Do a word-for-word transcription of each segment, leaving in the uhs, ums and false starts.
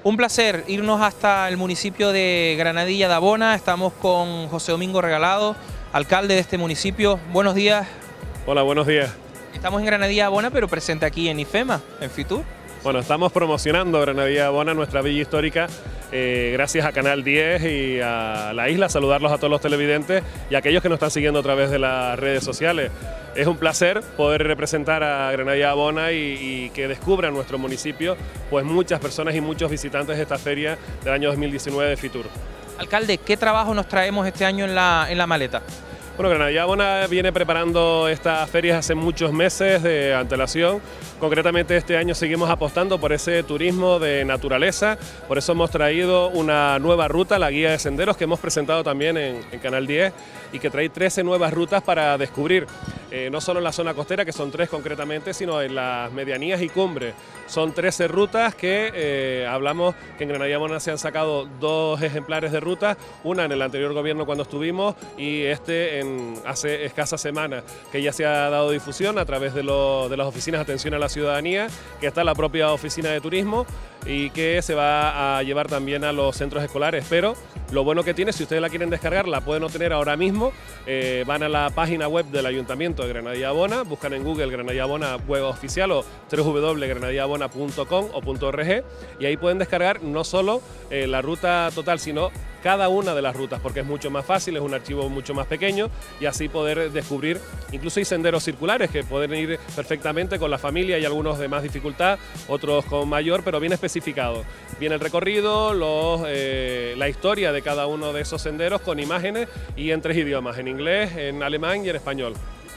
Un placer irnos hasta el municipio de Granadilla de Abona. Estamos con José Domingo Regalado, alcalde de este municipio. Buenos días. Hola, buenos días. Estamos en Granadilla de Abona, pero presente aquí en IFEMA, en Fitur. Bueno, estamos promocionando Granadilla de Abona, nuestra villa histórica, eh, gracias a Canal diez y a La Isla. Saludarlos a todos los televidentes y a aquellos que nos están siguiendo a través de las redes sociales. Es un placer poder representar a Granadilla de Abona y, y que descubran nuestro municipio, pues muchas personas y muchos visitantes de esta feria del año dos mil diecinueve de Fitur. Alcalde, ¿qué trabajo nos traemos este año en la, en la maleta? Bueno, Granadilla de Abona viene preparando estas ferias hace muchos meses de antelación. Concretamente este año seguimos apostando por ese turismo de naturaleza, por eso hemos traído una nueva ruta, la guía de senderos, que hemos presentado también en, en Canal diez y que trae trece nuevas rutas para descubrir, eh, no solo en la zona costera, que son tres concretamente, sino en las medianías y cumbres. Son trece rutas que eh, hablamos que en Granadilla de Abona se han sacado dos ejemplares de rutas, una en el anterior gobierno cuando estuvimos y este en hace escasas semanas, que ya se ha dado difusión a través de, lo, de las oficinas de atención a la ciudadanía, que está la propia oficina de turismo y que se va a llevar también a los centros escolares. Pero lo bueno que tiene, si ustedes la quieren descargar, la pueden obtener ahora mismo. Eh, van a la página web del Ayuntamiento de Granadilla de Abona, buscan en Google Granadilla de Abona web oficial o doble u doble u doble u punto granadilla de abona punto com o .org, y ahí pueden descargar no solo eh, la ruta total, sino cada una de las rutas, porque es mucho más fácil, es un archivo mucho más pequeño y así poder descubrir. Incluso hay senderos circulares que pueden ir perfectamente con la familia, y algunos de más dificultad, otros con mayor, pero bien especificado. Viene el recorrido, los, eh, la historia de cada uno de esos senderos con imágenes y en tres idiomas, en inglés, en alemán y en español.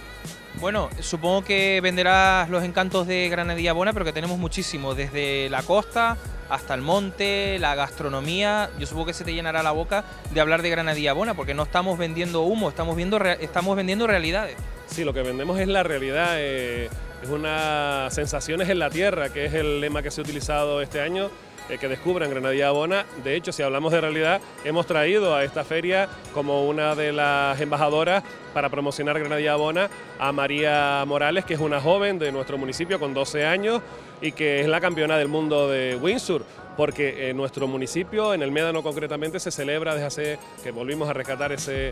Bueno, supongo que venderás los encantos de Granadilla de Abona, pero que tenemos muchísimo, desde la costa hasta el monte, la gastronomía. Yo supongo que se te llenará la boca de hablar de Granadilla de Abona, porque no estamos vendiendo humo, estamos, viendo, estamos vendiendo realidades. Sí, lo que vendemos es la realidad, eh, es una sensaciones en la tierra, que es el lema que se ha utilizado este año. Eh, que descubran Granadilla de Abona. De hecho, si hablamos de realidad, hemos traído a esta feria como una de las embajadoras para promocionar Granadilla de Abona a María Morales, que es una joven de nuestro municipio con doce años y que es la campeona del mundo de windsurf, porque en nuestro municipio, en el Médano concretamente, se celebra desde hace que volvimos a rescatar ese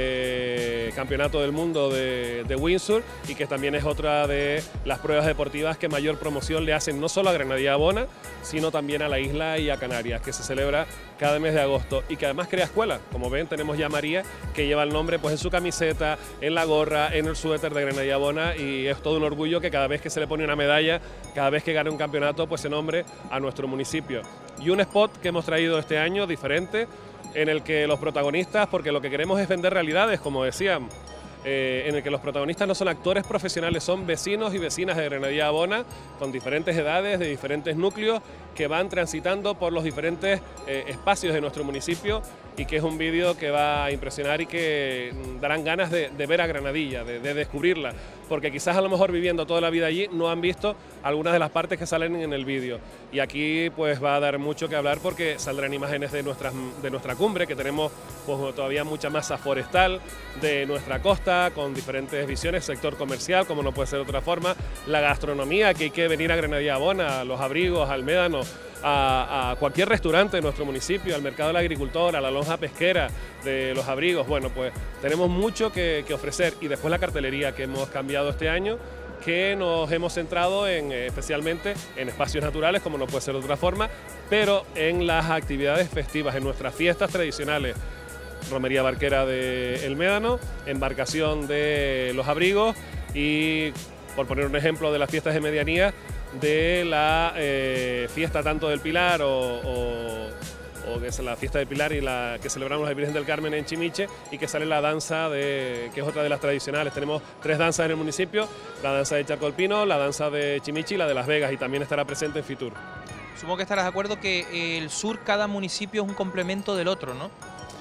eh, campeonato del mundo de, de windsurf, y que también es otra de las pruebas deportivas que mayor promoción le hacen no solo a Granadilla de Abona, sino también a la isla y a Canarias, que se celebra cada mes de agosto y que además crea escuela. Como ven, tenemos ya a María, que lleva el nombre pues en su camiseta, en la gorra, en el suéter de Granadilla de Abona, y es todo un orgullo que cada vez que se le pone una medalla, cada vez que gane un campeonato, pues se nombre a nuestro municipio. Y un spot que hemos traído este año diferente, en el que los protagonistas, porque lo que queremos es vender realidades, como decían, eh, en el que los protagonistas no son actores profesionales, son vecinos y vecinas de Granadilla de Abona, con diferentes edades, de diferentes núcleos, que van transitando por los diferentes eh, espacios de nuestro municipio, y que es un vídeo que va a impresionar y que darán ganas de, de ver a Granadilla, de, de descubrirla, porque quizás a lo mejor viviendo toda la vida allí no han visto algunas de las partes que salen en el vídeo. Y aquí pues va a dar mucho que hablar, porque saldrán imágenes de, nuestras, de nuestra cumbre, que tenemos pues, todavía mucha masa forestal, de nuestra costa, con diferentes visiones, sector comercial, como no puede ser de otra forma, la gastronomía, que hay que venir a Granadilla de Abona, a los abrigos, al Médano, A, a cualquier restaurante de nuestro municipio, al mercado del agricultor, a la lonja pesquera de los abrigos. Bueno, pues tenemos mucho que, que ofrecer, y después la cartelería que hemos cambiado este año, que nos hemos centrado en, especialmente en espacios naturales, como no puede ser de otra forma, pero en las actividades festivas, en nuestras fiestas tradicionales. Romería barquera de El Médano, embarcación de los abrigos y, por poner un ejemplo, de las fiestas de medianía, de la eh, fiesta tanto del Pilar o, o, o que es la fiesta del Pilar y la que celebramos la Virgen del Carmen en Chimiche, y que sale la danza, de, que es otra de las tradicionales. Tenemos tres danzas en el municipio: la danza de Charco del Pino, la danza de Chimiche y la de Las Vegas, y también estará presente en Fitur. Supongo que estarás de acuerdo que el sur, cada municipio es un complemento del otro, ¿no?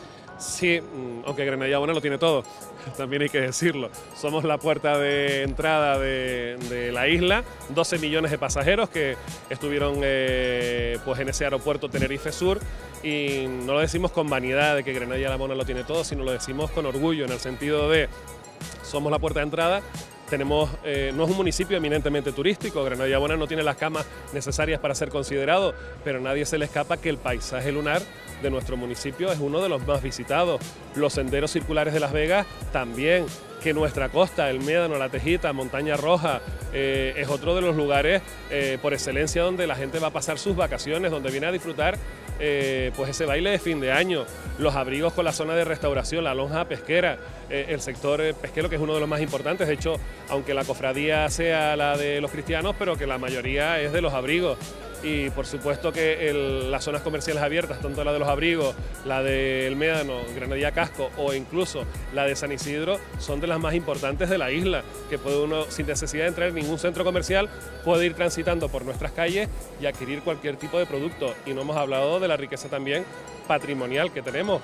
Sí, aunque Granadilla de Abona lo tiene todo, también hay que decirlo. Somos la puerta de entrada de, de la isla, doce millones de pasajeros que estuvieron eh, pues en ese aeropuerto Tenerife Sur, y no lo decimos con vanidad de que Granadilla de Abona lo tiene todo, sino lo decimos con orgullo, en el sentido de somos la puerta de entrada, Tenemos, eh, no es un municipio eminentemente turístico, Granadilla Buena no tiene las camas necesarias para ser considerado, pero a nadie se le escapa que el paisaje lunar de nuestro municipio es uno de los más visitados. Los senderos circulares de Las Vegas también, que nuestra costa, el Médano, La Tejita, Montaña Roja, eh, es otro de los lugares eh, por excelencia donde la gente va a pasar sus vacaciones, donde viene a disfrutar eh, pues ese baile de fin de año, los abrigos con la zona de restauración, la lonja pesquera, eh, el sector pesquero que es uno de los más importantes, de hecho, aunque la cofradía sea la de los cristianos, pero que la mayoría es de los abrigos. Y por supuesto que el, las zonas comerciales abiertas, tanto la de los abrigos, la del Médano, Granadilla Casco o incluso la de San Isidro, son de las más importantes de la isla, que puede uno, sin necesidad de entrar en ningún centro comercial, puede ir transitando por nuestras calles y adquirir cualquier tipo de producto. Y no hemos hablado de la riqueza también patrimonial que tenemos.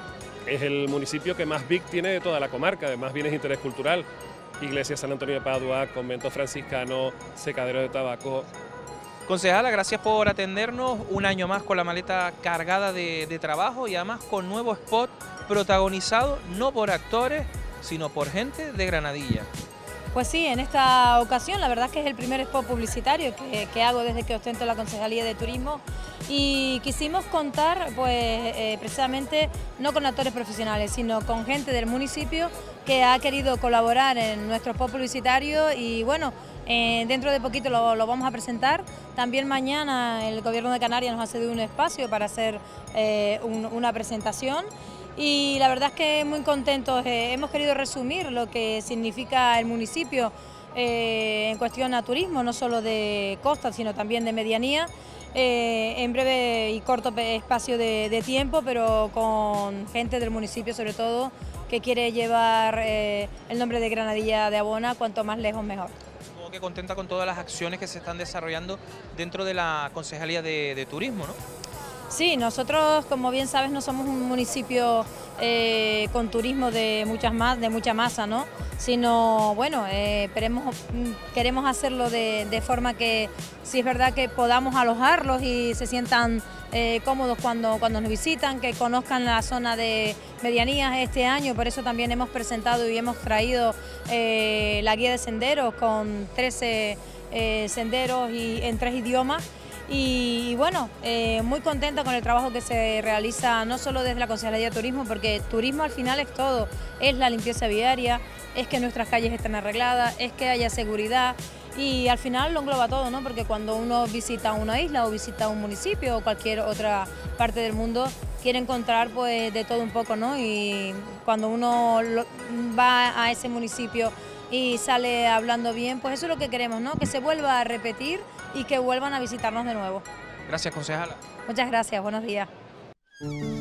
Es el municipio que más B I C tiene de toda la comarca, de más bienes de interés cultural. Iglesia San Antonio de Padua, convento franciscano, secadero de tabaco. Concejala, gracias por atendernos, un año más con la maleta cargada de, de trabajo y además con nuevo spot protagonizado no por actores, sino por gente de Granadilla. Pues sí, en esta ocasión la verdad es que es el primer spot publicitario que, que hago desde que ostento la Concejalía de Turismo y quisimos contar pues eh, precisamente no con actores profesionales, sino con gente del municipio que ha querido colaborar en nuestro spot publicitario y bueno, Eh, dentro de poquito lo, lo vamos a presentar. También mañana el Gobierno de Canarias nos ha cedido un espacio para hacer eh, un, una presentación y la verdad es que muy contentos. Eh, hemos querido resumir lo que significa el municipio eh, en cuestión a turismo, no solo de costa, sino también de medianía. Eh, en breve y corto espacio de, de tiempo, pero con gente del municipio sobre todo, que quiere llevar eh, el nombre de Granadilla de Abona cuanto más lejos mejor. Que contenta con todas las acciones que se están desarrollando dentro de la Concejalía de, de Turismo, ¿no? Sí, nosotros, como bien sabes, no somos un municipio eh, con turismo de, muchas más, de mucha masa, ¿no? Sino, bueno, eh, queremos, queremos hacerlo de, de forma que, si es verdad que podamos alojarlos y se sientan eh, cómodos cuando, cuando nos visitan, que conozcan la zona de medianías este año. Por eso también hemos presentado y hemos traído eh, la guía de senderos con trece eh, senderos y en tres idiomas. Y, y bueno, eh, muy contenta con el trabajo que se realiza no solo desde la Concejalía de Turismo, porque turismo al final es todo, es la limpieza viaria, es que nuestras calles estén arregladas, es que haya seguridad y al final lo engloba todo, ¿no? Porque cuando uno visita una isla o visita un municipio o cualquier otra parte del mundo, quiere encontrar pues de todo un poco, ¿no? Y cuando uno lo, va a ese municipio y sale hablando bien, pues eso es lo que queremos, ¿no? Que se vuelva a repetir y que vuelvan a visitarnos de nuevo. Gracias, concejala. Muchas gracias, buenos días.